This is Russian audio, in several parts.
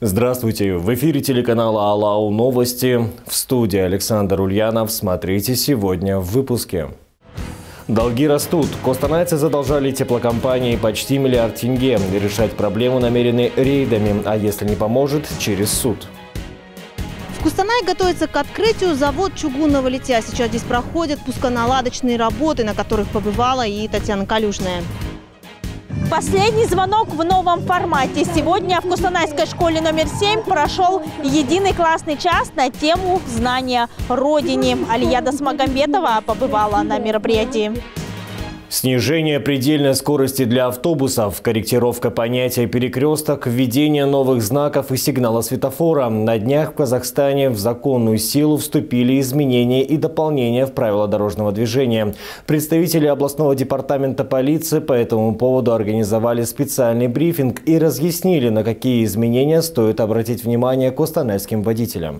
Здравствуйте! В эфире телеканала Алау новости. В студии Александр Ульянов. Смотрите сегодня в выпуске. Долги растут. Костанайцы задолжали теплокомпании почти миллиард тенге. Решать проблему намерены рейдами, а если не поможет, через суд. В Костанае готовится к открытию завод чугунного литья. Сейчас здесь проходят пусконаладочные работы, на которых побывала и Татьяна Калюжная. Последний звонок в новом формате. Сегодня в Костанайской школе номер 7 прошел единый классный час на тему «Знания Родине». Алия Досмагамбетова побывала на мероприятии. Снижение предельной скорости для автобусов, корректировка понятия «перекресток», введение новых знаков и сигнала светофора. На днях в Казахстане в законную силу вступили изменения и дополнения в правила дорожного движения. Представители областного департамента полиции по этому поводу организовали специальный брифинг и разъяснили, на какие изменения стоит обратить внимание костанайским водителям.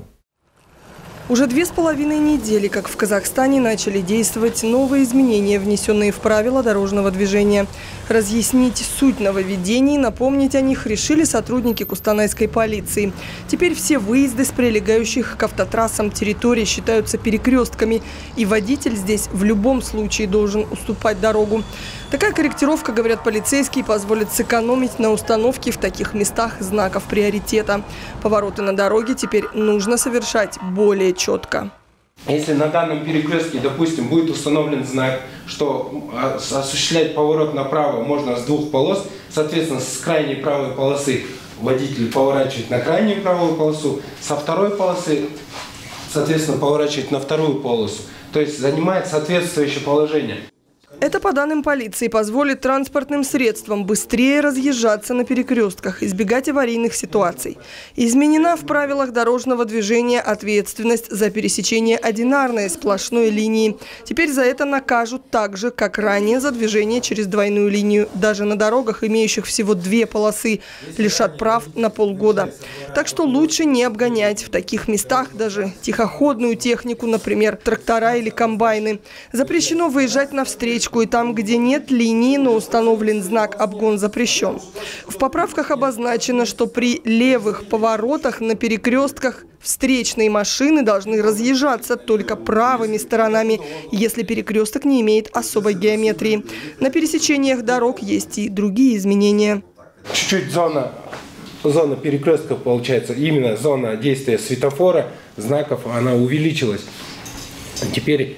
Уже 2,5 недели, как в Казахстане начали действовать новые изменения, внесенные в правила дорожного движения. Разъяснить суть нововведений, напомнить о них решили сотрудники костанайской полиции. Теперь все выезды с прилегающих к автотрассам территорий считаются перекрестками, и водитель здесь в любом случае должен уступать дорогу. Такая корректировка, говорят полицейские, позволит сэкономить на установке в таких местах знаков приоритета. Повороты на дороге теперь нужно совершать более четко. Если на данном перекрестке, допустим, будет установлен знак, что осуществлять поворот направо можно с двух полос, соответственно, с крайней правой полосы водитель поворачивает на крайнюю правую полосу, со второй полосы, соответственно, поворачивает на вторую полосу. То есть занимает соответствующее положение. Это, по данным полиции, позволит транспортным средствам быстрее разъезжаться на перекрестках, избегать аварийных ситуаций. Изменена в правилах дорожного движения ответственность за пересечение одинарной сплошной линии. Теперь за это накажут так же, как ранее за движение через двойную линию. Даже на дорогах, имеющих всего 2 полосы, лишат прав на полгода. Так что лучше не обгонять в таких местах даже тихоходную технику, например, трактора или комбайны. Запрещено выезжать навстречу, и там, где нет линии, но установлен знак «Обгон запрещен». В поправках обозначено, что при левых поворотах на перекрестках встречные машины должны разъезжаться только правыми сторонами, если перекресток не имеет особой геометрии. На пересечениях дорог есть и другие изменения. Чуть-чуть зона перекрестка, получается, именно зона действия светофора, знаков, она увеличилась. Теперь,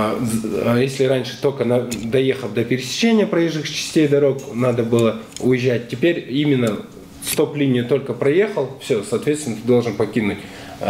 если раньше только доехав до пересечения проезжих частей дорог, надо было уезжать, теперь именно стоп-линию только проехал, все, соответственно, ты должен покинуть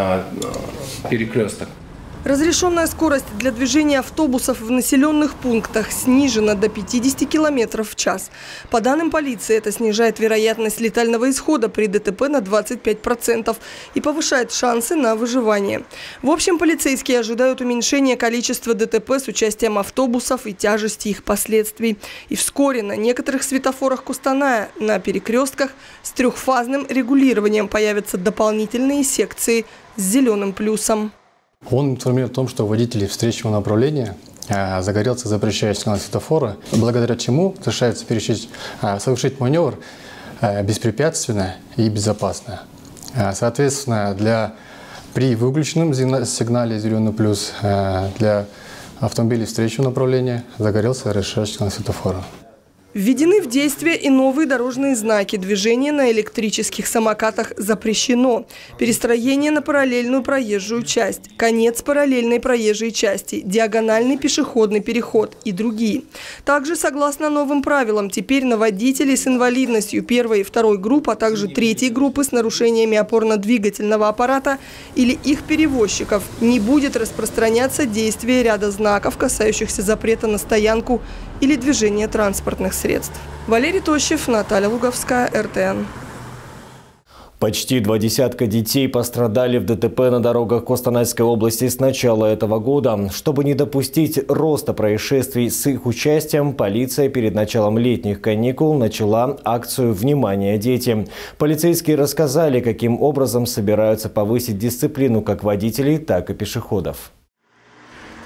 перекресток. Разрешенная скорость для движения автобусов в населенных пунктах снижена до 50 км в час. По данным полиции, это снижает вероятность летального исхода при ДТП на 25% и повышает шансы на выживание. В общем, полицейские ожидают уменьшения количества ДТП с участием автобусов и тяжести их последствий. И вскоре на некоторых светофорах Костаная на перекрестках с трехфазным регулированием появятся дополнительные секции с зеленым плюсом. Он информирует о том, что водитель встречного направления загорелся запрещающий сигнал светофора, благодаря чему разрешается совершить маневр беспрепятственно и безопасно. Соответственно, при выключенном сигнале «Зеленый плюс» для автомобилей встречного направления загорелся разрешающий сигнал светофора. Введены в действие и новые дорожные знаки. Движение на электрических самокатах запрещено. Перестроение на параллельную проезжую часть, конец параллельной проезжей части, диагональный пешеходный переход и другие. Также, согласно новым правилам, теперь на водителей с инвалидностью 1 и 2 групп, а также 3 группы с нарушениями опорно-двигательного аппарата или их перевозчиков не будет распространяться действие ряда знаков, касающихся запрета на стоянку или движение транспортных средств. Валерий Тощев, Наталья Луговская, РТН. Почти 20 детей пострадали в ДТП на дорогах Костанайской области с начала этого года. Чтобы не допустить роста происшествий с их участием, полиция перед началом летних каникул начала акцию «Внимание, дети». Полицейские рассказали, каким образом собираются повысить дисциплину как водителей, так и пешеходов.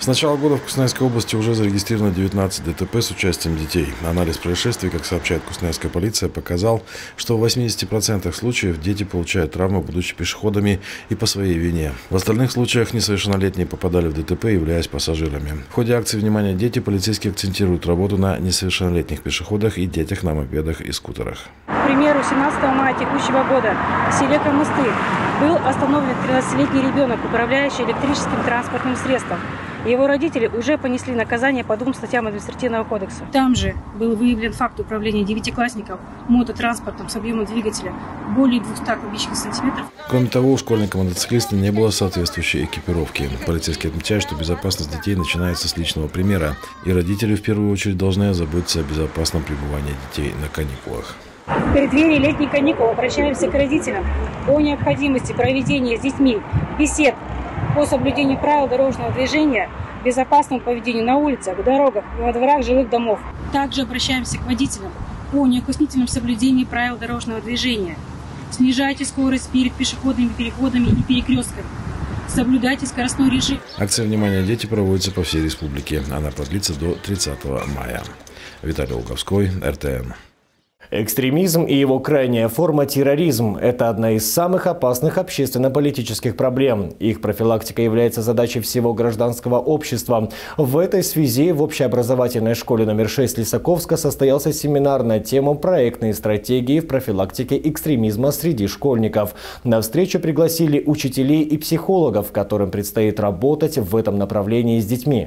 С начала года в Кустанайской области уже зарегистрировано 19 ДТП с участием детей. Анализ происшествий, как сообщает Кустанайская полиция, показал, что в 80% случаев дети получают травмы, будучи пешеходами и по своей вине. В остальных случаях несовершеннолетние попадали в ДТП, являясь пассажирами. В ходе акции «Внимание, дети» полицейские акцентируют работу на несовершеннолетних пешеходах и детях на мопедах и скутерах. К примеру, 17 мая текущего года в селе Камысты был остановлен 13-летний ребенок, управляющий электрическим транспортным средством. Его родители уже понесли наказание по 2 статьям Административного кодекса. Там же был выявлен факт управления 9-классников мототранспортом с объемом двигателя более 200 кубических сантиметров. Кроме того, у школьника-мотоциклиста не было соответствующей экипировки. Полицейские отмечают, что безопасность детей начинается с личного примера, и родители в первую очередь должны озаботиться о безопасном пребывании детей на каникулах. В преддверии летних каникул обращаемся к родителям о необходимости проведения с детьми бесед по соблюдению правил дорожного движения, безопасному поведению на улицах, дорогах и во дворах жилых домов. Также обращаемся к водителям о неукоснительном соблюдении правил дорожного движения. Снижайте скорость перед пешеходными переходами и перекрестками. Соблюдайте скоростной режим. Акция «Внимание, дети» проводится по всей республике. Она продлится до 30 мая. Виталий Луговской, РТН. Экстремизм и его крайняя форма – терроризм – это одна из самых опасных общественно-политических проблем. Их профилактика является задачей всего гражданского общества. В этой связи в общеобразовательной школе номер 6 Лисаковска состоялся семинар на тему «Проектные стратегии в профилактике экстремизма среди школьников». На встречу пригласили учителей и психологов, которым предстоит работать в этом направлении с детьми.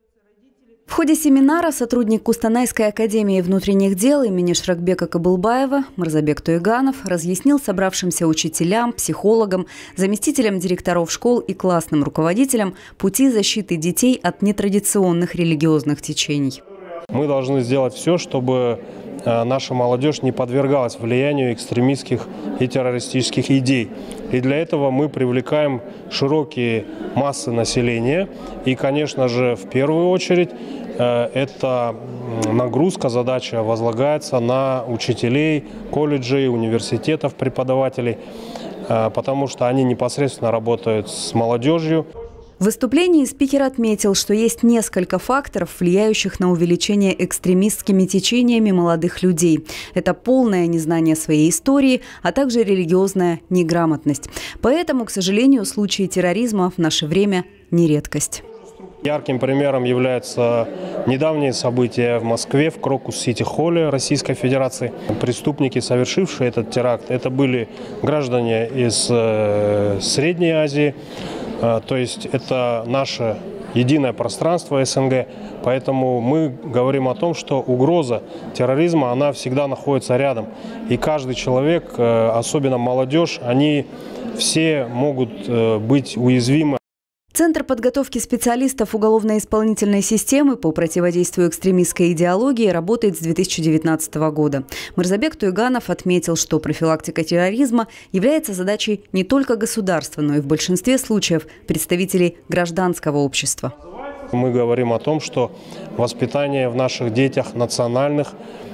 В ходе семинара сотрудник Кустанайской академии внутренних дел имени Шракбека Кабылбаева Мырзабек Туйганов разъяснил собравшимся учителям, психологам, заместителям директоров школ и классным руководителям пути защиты детей от нетрадиционных религиозных течений. Мы должны сделать все, чтобы наша молодежь не подвергалась влиянию экстремистских и террористических идей. И для этого мы привлекаем широкие массы населения. И, конечно же, в первую очередь, эта нагрузка, задача возлагается на учителей, колледжей, университетов, преподавателей, потому что они непосредственно работают с молодежью. В выступлении спикер отметил, что есть несколько факторов, влияющих на увеличение экстремистскими течениями молодых людей. Это полное незнание своей истории, а также религиозная неграмотность. Поэтому, к сожалению, случаи терроризма в наше время не редкость. Ярким примером являются недавние события в Москве, в Крокус-Сити-Холле Российской Федерации. Преступники, совершившие этот теракт, это были граждане из Средней Азии. То есть это наше единое пространство СНГ, поэтому мы говорим о том, что угроза терроризма, она всегда находится рядом. И каждый человек, особенно молодежь, они все могут быть уязвимы. Центр подготовки специалистов уголовно-исполнительной системы по противодействию экстремистской идеологии работает с 2019 года. Мырзабек Туйганов отметил, что профилактика терроризма является задачей не только государства, но и в большинстве случаев представителей гражданского общества. Мы говорим о том, что воспитание в наших детях национальных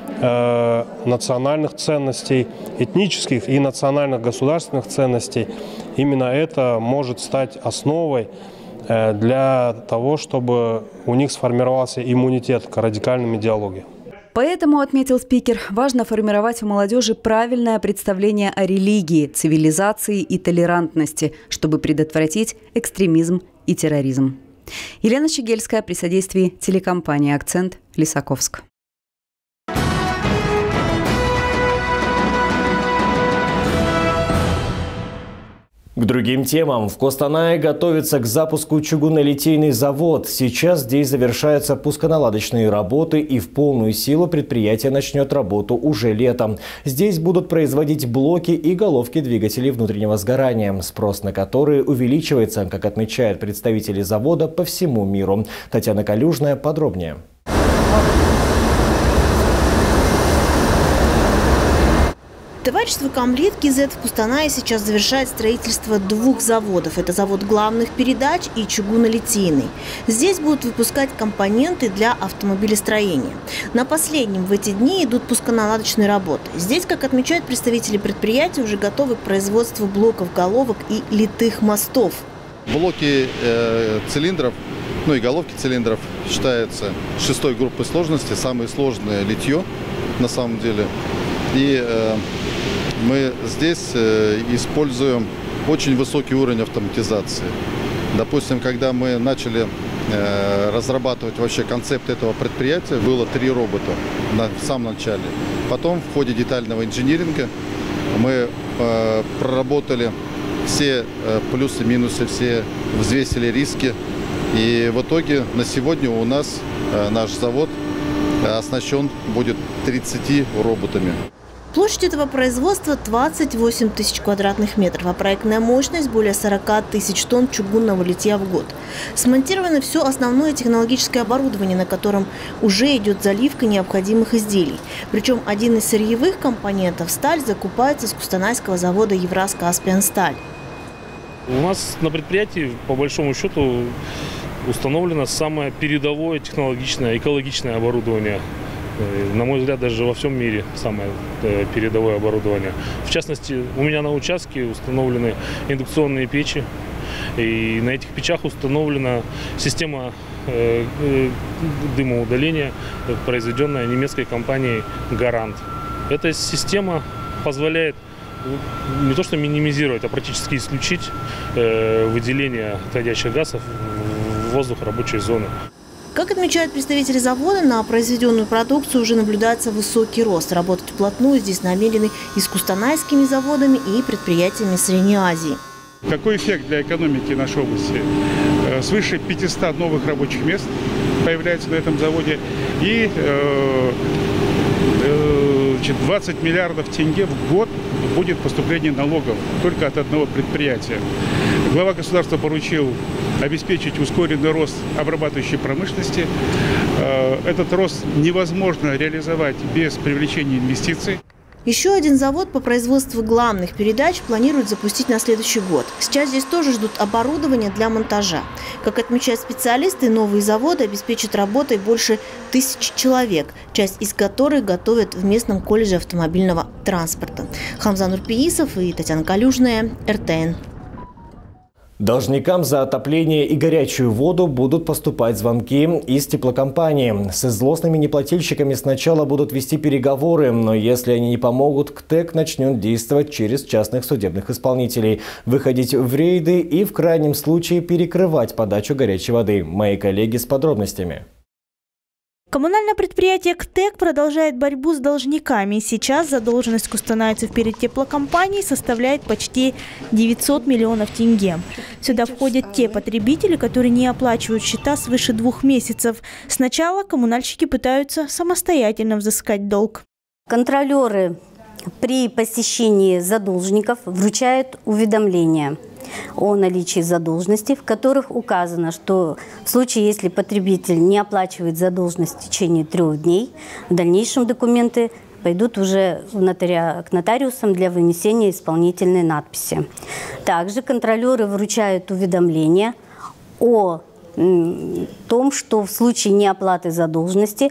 ценностей, этнических и национальных государственных ценностей, именно это может стать основой для того, чтобы у них сформировался иммунитет к радикальным идеологиям. Поэтому, отметил спикер, важно формировать у молодежи правильное представление о религии, цивилизации и толерантности, чтобы предотвратить экстремизм и терроризм. Елена Щегельская при содействии телекомпании «Акцент», Лисаковск. К другим темам. В Костанае готовится к запуску чугунолитейный завод. Сейчас здесь завершаются пусконаладочные работы, и в полную силу предприятие начнет работу уже летом. Здесь будут производить блоки и головки двигателей внутреннего сгорания, спрос на которые увеличивается, как отмечают представители завода по всему миру. Татьяна Калюжная подробнее. Товарищество «Комлит» КИЗ в Кустанае сейчас завершает строительство 2 заводов. Это завод главных передач и чугунолитейный. Здесь будут выпускать компоненты для автомобилестроения. На последнем в эти дни идут пусконаладочные работы. Здесь, как отмечают представители предприятия, уже готовы к производству блоков головок и литых мостов. Блоки цилиндров ну и головки цилиндров считается 6-й группой сложности, самое сложное литье на самом деле. И мы здесь используем очень высокий уровень автоматизации. Допустим, когда мы начали разрабатывать вообще концепт этого предприятия, было 3 робота в самом начале. Потом в ходе детального инжиниринга мы проработали все плюсы, минусы, все взвесили риски. И в итоге на сегодня у нас наш завод оснащен будет 30 роботами. Площадь этого производства 28 тысяч квадратных метров, а проектная мощность более 40 тысяч тонн чугунного литья в год. Смонтировано все основное технологическое оборудование, на котором уже идет заливка необходимых изделий. Причем один из сырьевых компонентов – сталь – закупается с кустанайского завода «Евразкаспиансталь». У нас на предприятии, по большому счету, установлено самое передовое технологичное, экологичное оборудование. На мой взгляд, даже во всем мире самое передовое оборудование. В частности, у меня на участке установлены индукционные печи. И на этих печах установлена система дымоудаления, произведенная немецкой компанией «Гарант». Эта система позволяет не то что минимизировать, а практически исключить выделение отходящих газов в воздух рабочей зоны. Как отмечают представители завода, на произведенную продукцию уже наблюдается высокий рост. Работать вплотную здесь намерены и с кустанайскими заводами, и предприятиями Средней Азии. Какой эффект для экономики нашей области? Свыше 500 новых рабочих мест появляется на этом заводе и 20 миллиардов тенге в год будет поступление налогов только от одного предприятия. Глава государства поручил обеспечить ускоренный рост обрабатывающей промышленности. Этот рост невозможно реализовать без привлечения инвестиций. Еще один завод по производству главных передач планируют запустить на следующий год. Сейчас здесь тоже ждут оборудования для монтажа. Как отмечают специалисты, новые заводы обеспечат работой больше 1000 человек, часть из которых готовят в местном колледже автомобильного транспорта. Хамза Нурпиисов и Татьяна Калюжная, РТН. Должникам за отопление и горячую воду будут поступать звонки из теплокомпании. С злостными неплательщиками сначала будут вести переговоры, но если они не помогут, КТЭК начнет действовать через частных судебных исполнителей, выходить в рейды и в крайнем случае перекрывать подачу горячей воды. Мои коллеги с подробностями. Коммунальное предприятие КТЭК продолжает борьбу с должниками. Сейчас задолженность кустанайцев перед теплокомпанией составляет почти 900 миллионов тенге. Сюда входят те потребители, которые не оплачивают счета свыше 2 месяцев. Сначала коммунальщики пытаются самостоятельно взыскать долг. Контролеры при посещении задолженников вручают уведомления о наличии задолженности, в которых указано, что в случае, если потребитель не оплачивает задолженность в течение 3 дней, в дальнейшем документы пойдут уже к нотариусам для вынесения исполнительной надписи. Также контролеры вручают уведомления о том, что в случае неоплаты задолженности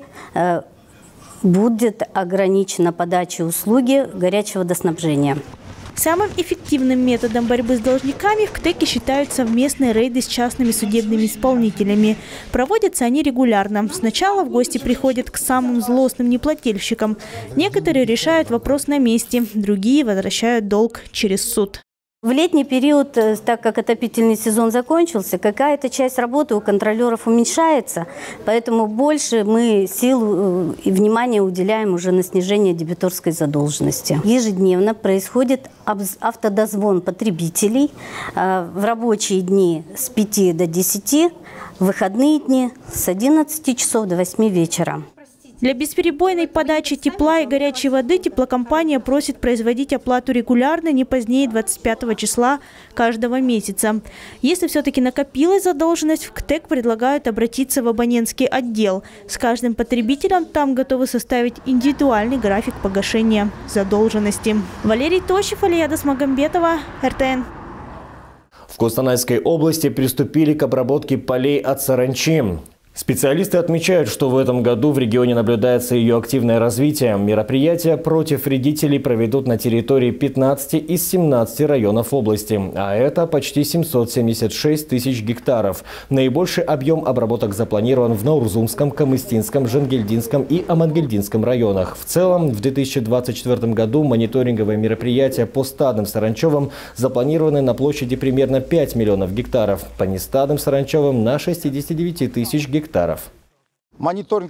будет ограничена подача услуги горячего водоснабжения. Самым эффективным методом борьбы с должниками в КТЭКе считают совместные рейды с частными судебными исполнителями. Проводятся они регулярно. Сначала в гости приходят к самым злостным неплательщикам. Некоторые решают вопрос на месте, другие возвращают долг через суд. В летний период, так как отопительный сезон закончился, какая-то часть работы у контролеров уменьшается, поэтому больше мы сил и внимания уделяем уже на снижение дебиторской задолженности. Ежедневно происходит автодозвон потребителей в рабочие дни с 5 до 10, в выходные дни с 11 часов до 8 вечера. Для бесперебойной подачи тепла и горячей воды теплокомпания просит производить оплату регулярно не позднее 25 числа каждого месяца. Если все-таки накопилась задолженность, в КТЭК предлагают обратиться в абонентский отдел. С каждым потребителем там готовы составить индивидуальный график погашения задолженности. Валерий Тощев, Алияда Смагамбетова, РТН. В Кустанайской области приступили к обработке полей от саранчи. Специалисты отмечают, что в этом году в регионе наблюдается ее активное развитие. Мероприятия против вредителей проведут на территории 15 из 17 районов области, а это почти 776 тысяч гектаров. Наибольший объем обработок запланирован в Наурзумском, Камыстинском, Жангельдинском и Амангельдинском районах. В целом, в 2024 году мониторинговые мероприятия по стадным саранчевым запланированы на площади примерно 5 миллионов гектаров, по нестадным саранчевым на 69 тысяч гектаров. К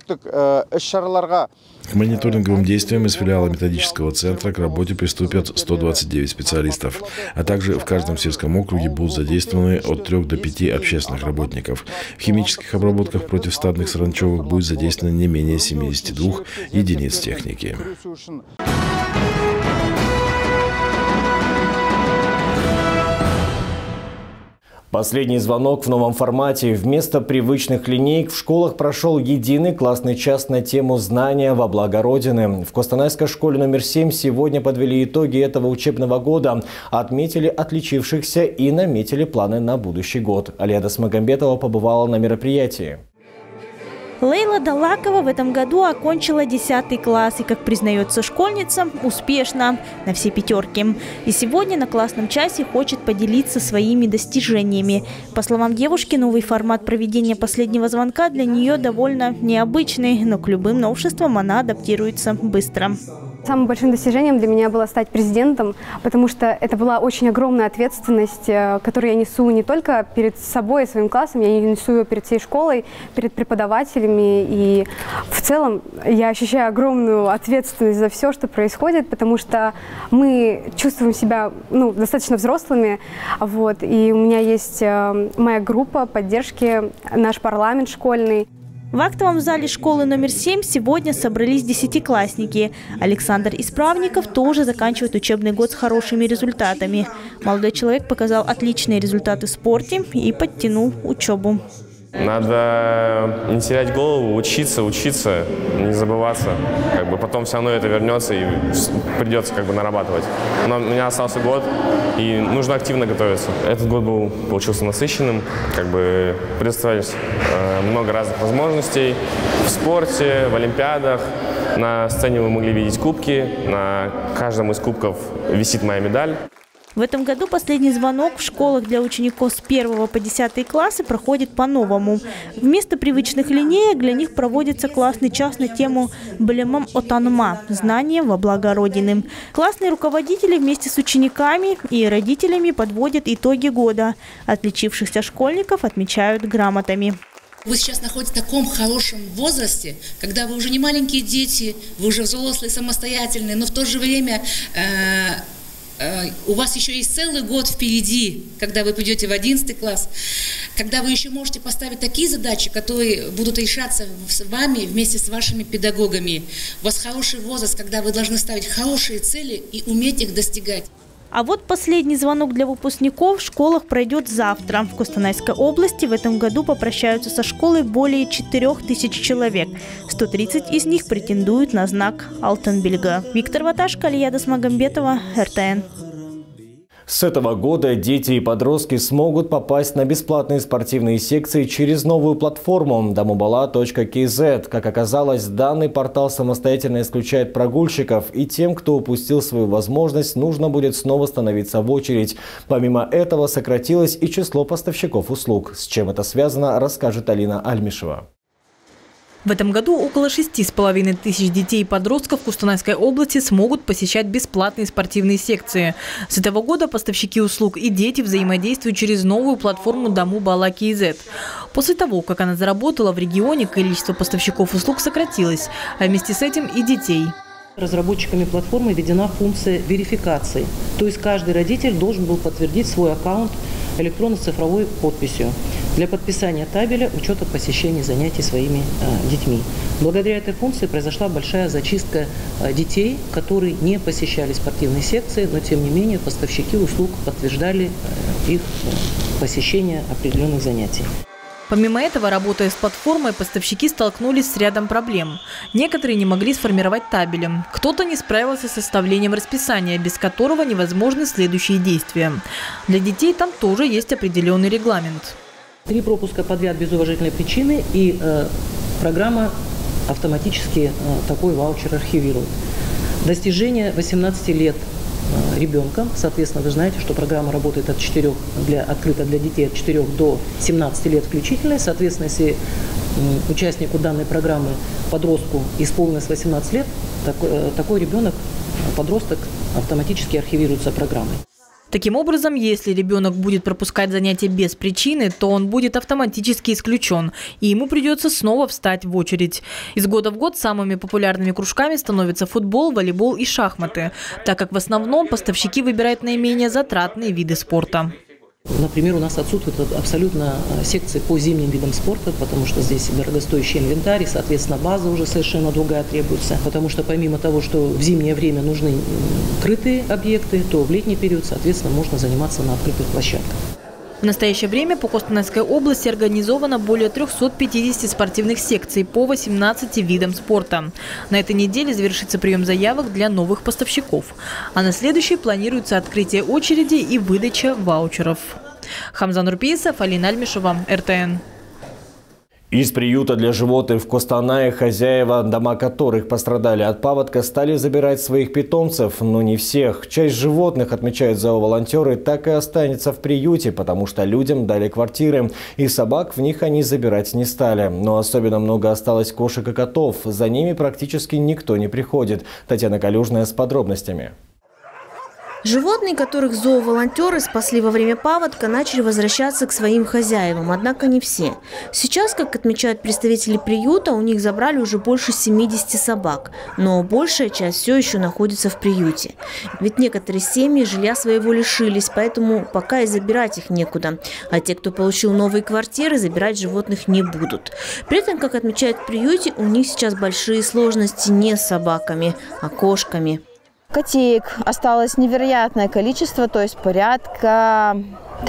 мониторинговым действиям из филиала методического центра к работе приступят 129 специалистов, а также в каждом сельском округе будут задействованы от 3 до 5 общественных работников. В химических обработках против стадных саранчевых будет задействовано не менее 72 единиц техники. Последний звонок в новом формате. Вместо привычных линеек в школах прошел единый классный час на тему «Знания во благо Родины». В Костанайской школе номер 7 сегодня подвели итоги этого учебного года, отметили отличившихся и наметили планы на будущий год. Алияда Смагамбетова побывала на мероприятии. Лейла Далакова в этом году окончила 10 класс и, как признается школьница, успешно, на все пятерки. И сегодня на классном часе хочет поделиться своими достижениями. По словам девушки, новый формат проведения последнего звонка для нее довольно необычный, но к любым новшествам она адаптируется быстро. Самым большим достижением для меня было стать президентом, потому что это была очень огромная ответственность, которую я несу не только перед собой и своим классом, я несу ее перед всей школой, перед преподавателями. И в целом я ощущаю огромную ответственность за все, что происходит, потому что мы чувствуем себя достаточно взрослыми. Вот, и у меня есть моя группа поддержки, наш парламент школьный. В актовом зале школы номер 7 сегодня собрались десятиклассники. Александр Исправников тоже заканчивает учебный год с хорошими результатами. Молодой человек показал отличные результаты в спорте и подтянул учебу. Надо не терять голову, учиться, не забываться. Потом все равно это вернется и придется нарабатывать. Но у меня остался год, и нужно активно готовиться. Этот год получился насыщенным, предоставились много разных возможностей в спорте, в олимпиадах. На сцене вы могли видеть кубки, на каждом из кубков висит моя медаль. В этом году последний звонок в школах для учеников с 1 по 10 классы проходит по-новому. Вместо привычных линеек для них проводится классный час на тему «Білімім отаныма» – «Знания во благо Родины». Классные руководители вместе с учениками и родителями подводят итоги года. Отличившихся школьников отмечают грамотами. Вы сейчас находитесь в таком хорошем возрасте, когда вы уже не маленькие дети, вы уже взрослые, самостоятельные, но в то же время у вас еще есть целый год впереди, когда вы придете в 11 класс, когда вы еще можете поставить такие задачи, которые будут решаться с вами вместе с вашими педагогами. У вас хороший возраст, когда вы должны ставить хорошие цели и уметь их достигать. А вот последний звонок для выпускников в школах пройдет завтра. В Костанайской области в этом году попрощаются со школой более 4000 человек. 130 из них претендуют на знак «Алтын белгі». Виктор Ваташко, Алияда Смагамбетова, РТН. С этого года дети и подростки смогут попасть на бесплатные спортивные секции через новую платформу damubala.kz. Как оказалось, данный портал самостоятельно исключает прогульщиков, и тем, кто упустил свою возможность, нужно будет снова становиться в очередь. Помимо этого, сократилось и число поставщиков услуг. С чем это связано, расскажет Алина Альмишева. В этом году около 6500 детей и подростков в Костанайской области смогут посещать бесплатные спортивные секции. С этого года поставщики услуг и дети взаимодействуют через новую платформу damubala.kz. После того, как она заработала в регионе, количество поставщиков услуг сократилось, а вместе с этим и детей. Разработчиками платформы введена функция верификации. То есть каждый родитель должен был подтвердить свой аккаунт электронно-цифровой подписью для подписания табеля учета посещения занятий своими детьми. Благодаря этой функции произошла большая зачистка детей, которые не посещали спортивные секции, но тем не менее поставщики услуг подтверждали их посещение определенных занятий. Помимо этого, работая с платформой, поставщики столкнулись с рядом проблем. Некоторые не могли сформировать табели. Кто-то не справился с составлением расписания, без которого невозможны следующие действия. Для детей там тоже есть определенный регламент. 3 пропуска подряд без уважительной причины, и программа автоматически такой ваучер архивирует. Достижение 18 лет ребенком, соответственно, вы знаете, что программа работает открыта для детей от 4 до 17 лет включительно. Соответственно, если участнику данной программы, подростку, исполнилось 18 лет, такой ребенок, подросток, автоматически архивируется программой. Таким образом, если ребенок будет пропускать занятия без причины, то он будет автоматически исключен, и ему придется снова встать в очередь. Из года в год самыми популярными кружками становятся футбол, волейбол и шахматы, так как в основном поставщики выбирают наименее затратные виды спорта. Например, у нас отсутствуют абсолютно секции по зимним видам спорта, потому что здесь дорогостоящий инвентарь, и, соответственно, база уже совершенно другая требуется. Потому что помимо того, что в зимнее время нужны крытые объекты, то в летний период, соответственно, можно заниматься на открытых площадках. В настоящее время по Костанайской области организовано более 350 спортивных секций по 18 видам спорта. На этой неделе завершится прием заявок для новых поставщиков. А на следующей планируется открытие очереди и выдача ваучеров. Хамзан Рупиесов, Алина Альмишева, РТН. Из приюта для животных в Костанае хозяева, дома которых пострадали от паводка, стали забирать своих питомцев, но не всех. Часть животных, отмечают зооволонтеры, так и останется в приюте, потому что людям дали квартиры, и собак в них они забирать не стали. Но особенно много осталось кошек и котов. За ними практически никто не приходит. Татьяна Калюжная с подробностями. Животные, которых зооволонтеры спасли во время паводка, начали возвращаться к своим хозяевам, однако не все. Сейчас, как отмечают представители приюта, у них забрали уже больше 70 собак, но большая часть все еще находится в приюте. Ведь некоторые семьи жилья своего лишились, поэтому пока и забирать их некуда. А те, кто получил новые квартиры, забирать животных не будут. При этом, как отмечают в приюте, у них сейчас большие сложности не с собаками, а кошками. Котеек осталось невероятное количество, то есть порядка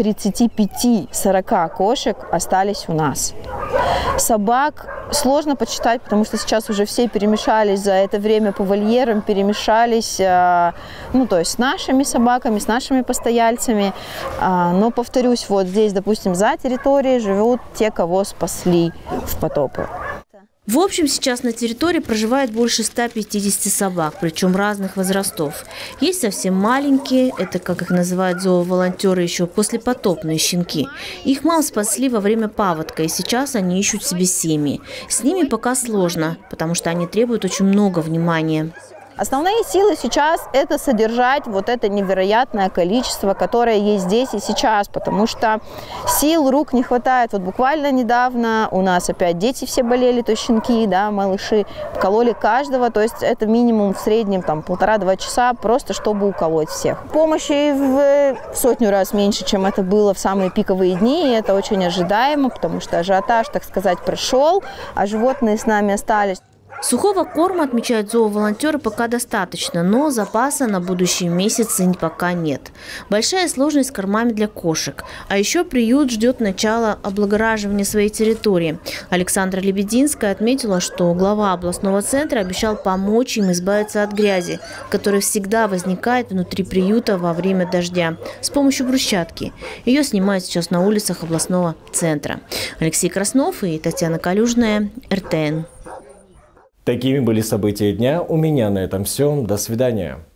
35-40 кошек остались у нас. Собак сложно подсчитать, потому что сейчас уже все перемешались за это время по вольерам, перемешались, то есть с нашими собаками, с нашими постояльцами. Но, повторюсь, вот здесь, допустим, за территорией живут те, кого спасли в потопы. В общем, сейчас на территории проживает больше 150 собак, причем разных возрастов. Есть совсем маленькие, это, как их называют зооволонтеры, еще послепотопные щенки. Их мало спасли во время паводка, и сейчас они ищут себе семьи. С ними пока сложно, потому что они требуют очень много внимания. Основные силы сейчас – это содержать вот это невероятное количество, которое есть здесь и сейчас, потому что сил, рук не хватает. Вот буквально недавно у нас опять дети все болели, то есть щенки, да, малыши, кололи каждого, то есть это минимум в среднем 1,5-2 часа просто, чтобы уколоть всех. Помощи в 100 раз меньше, чем это было в самые пиковые дни, и это очень ожидаемо, потому что ажиотаж, так сказать, прошел, а животные с нами остались. Сухого корма, отмечают зооволонтеры, пока достаточно, но запаса на будущие месяцы пока нет. Большая сложность с кормами для кошек. А еще приют ждет начала облагораживания своей территории. Александра Лебединская отметила, что глава областного центра обещал помочь им избавиться от грязи, которая всегда возникает внутри приюта во время дождя, с помощью брусчатки. Ее снимают сейчас на улицах областного центра. Алексей Краснов и Татьяна Калюжная, РТН. Такими были события дня. У меня на этом все. До свидания.